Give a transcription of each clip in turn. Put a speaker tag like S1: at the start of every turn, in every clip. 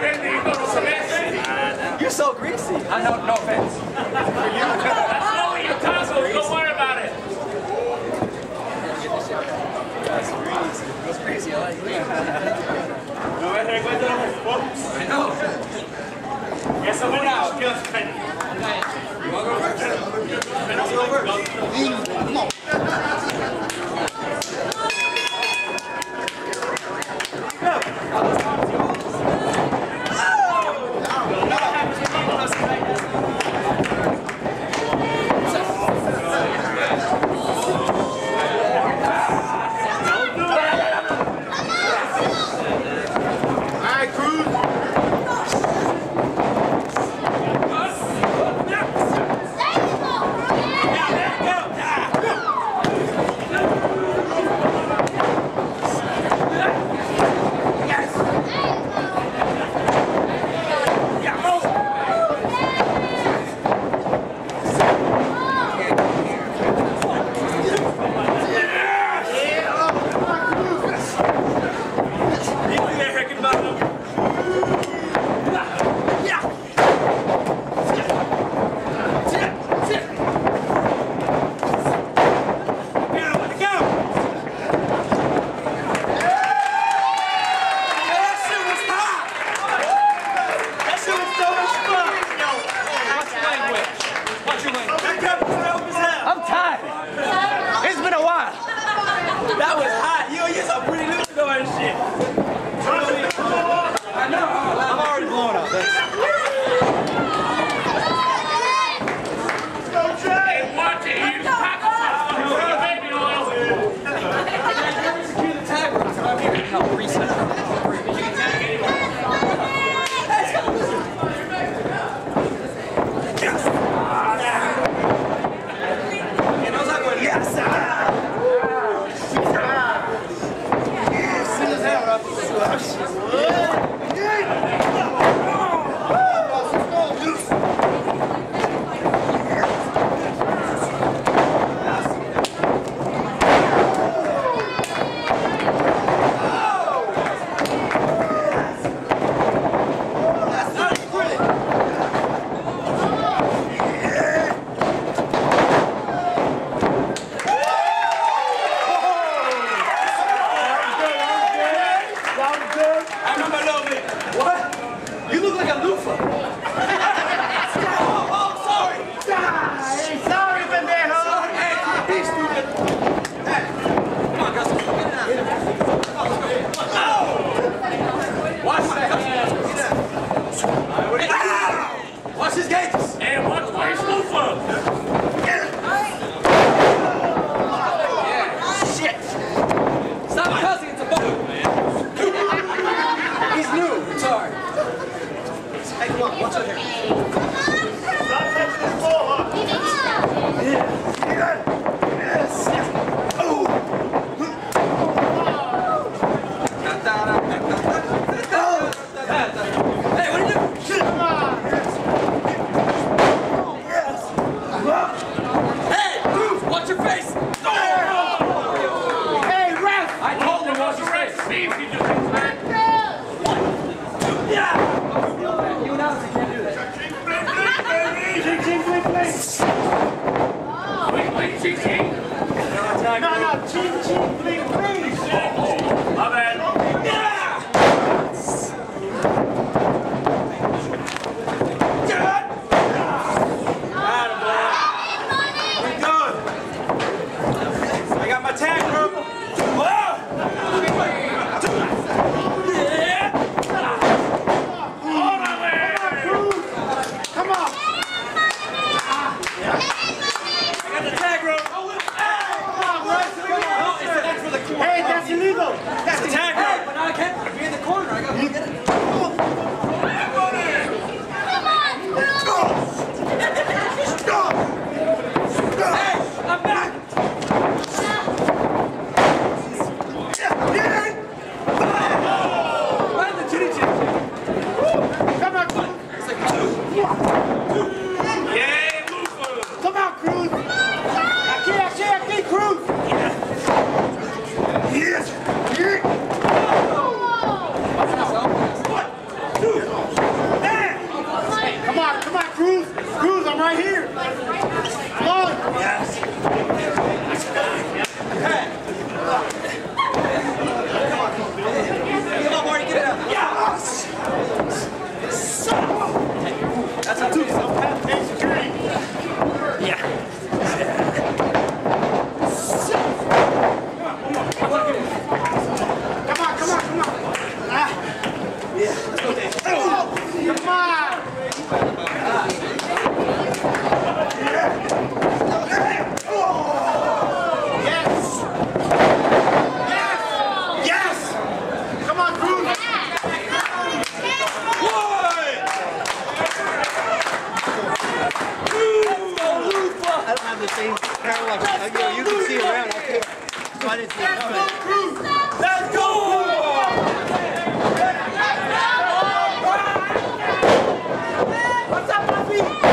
S1: You're so greasy. I know, no offense.
S2: That's not what your tacos. Don't worry about it.
S1: That's greasy. That's greasy. I like it. I know.
S2: Yes, I'm going out.
S1: You want to go first? Come on. That was hot. You're so pretty lucid and shit. I know. I'm already blown up.
S2: Hey, watch it. You baby oil.
S1: Secure the tag rock. I'm here. No, reset. Watch his gates!
S2: And watch my loofah!
S1: Yeah. Shit! Stop cussing, it's a boat! He's new, it's hard. Hey, come on, watch out here.
S2: Stop touching the ball, huh?
S1: Yeah. Yes! Oh! Hey, what are you doing? Shit! Come on! Watch your face! Oh! Hey, ref! I told him watch your face! Yeah! You announced you can't do that. Cruz. Cruz, I'm right here. Come on. Yes. Come on, Marty, get it out. Yes. That's how two self-path security. Yeah.
S3: The same kind of like, you can see around. So I didn't see it coming.
S1: Let's go! What's up, Puppy?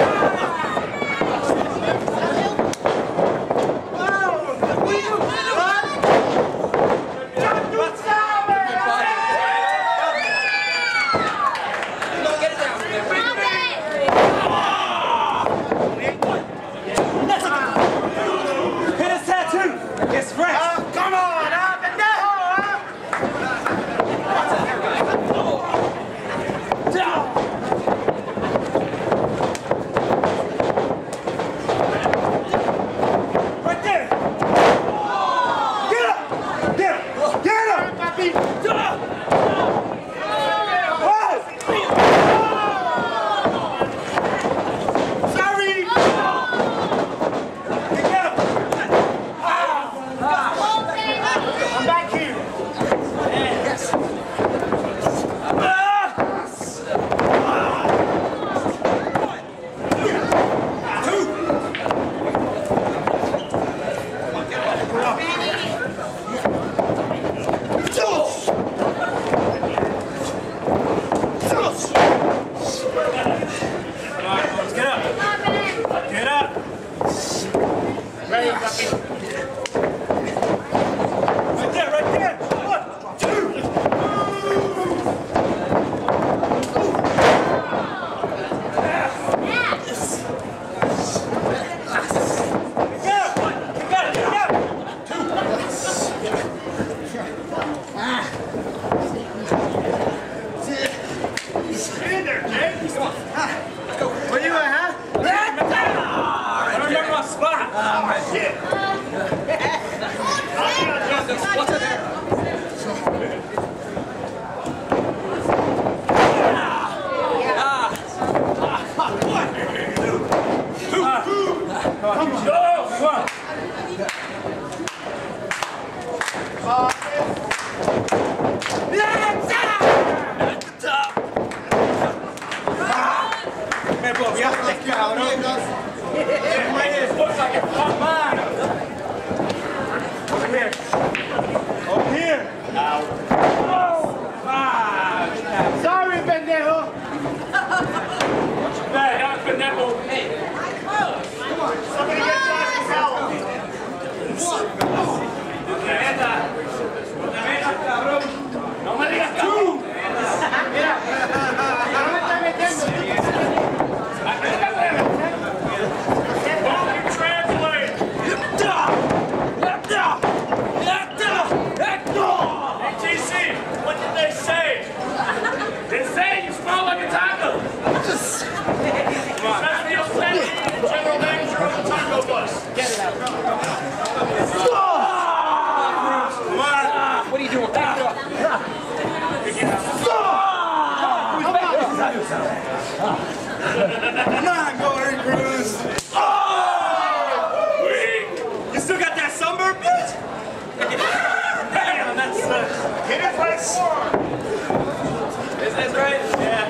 S1: Come on, go Earn Cruz. Oh! You still got that sunburn, bitch? Damn, that's hit it right for. Is this right? Yeah.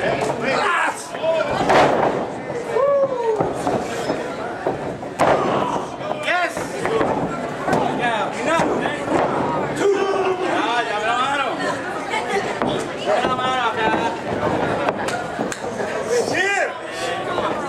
S1: Yes. Yeah, enough. Two. Ya me la mano. Ya me la mano acá. Here.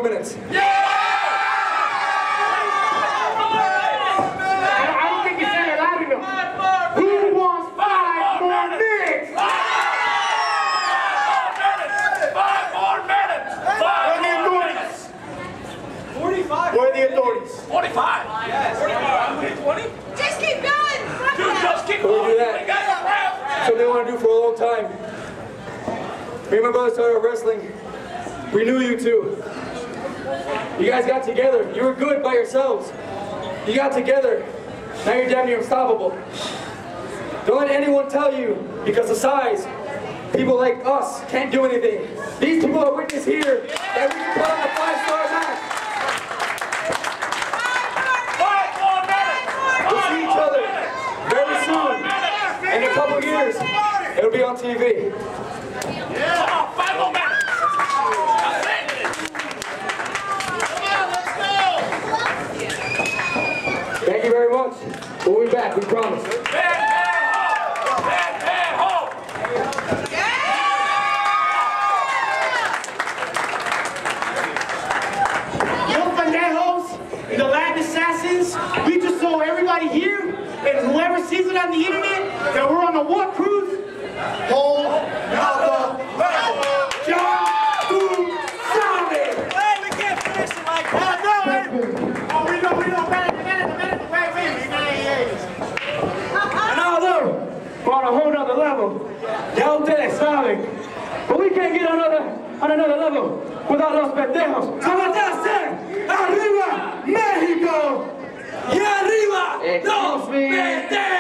S4: minutes.
S5: I don't think you said it loud enough. Who wants 5 more minutes?
S2: 5 more minutes! 5 more minutes!
S1: 45.
S5: Where are the authorities?
S2: 45!
S1: Yes.
S2: 20?
S6: Just keep going.
S2: Dude, just keep
S4: We'll
S2: going!
S4: do that.
S2: We got your rap!
S4: Something they want to do for a long time. Me and my brother started wrestling. We knew you too. You guys got together. You were good by yourselves. You got together. Now you're damn near unstoppable. Don't let anyone tell you, because of size, people like us can't do anything. These people are witness here that we can put on a 5-star match.
S2: 5 more minutes!
S4: We'll see each other very soon. In a couple years, it'll be on TV.
S2: Come on, 5 more minutes! That's it!
S4: Thank you very much. We'll be back, we promise.
S2: Bad Hope! Bad Hope!
S5: Los Pendejos and the Latin Assassins, we just told everybody here and whoever sees it on the internet that we're on a war cruise. Hold another level. John Boone Solid.
S1: Hey, we can't finish it like that.
S5: Oh, we know. Wait.
S4: Another, we're on a whole nother level. Ya ustedes saben. But we can't get on another level without los pendejos. ¿Cómo te hace? ¡Arriba, México! ¡Y arriba, los pendejos!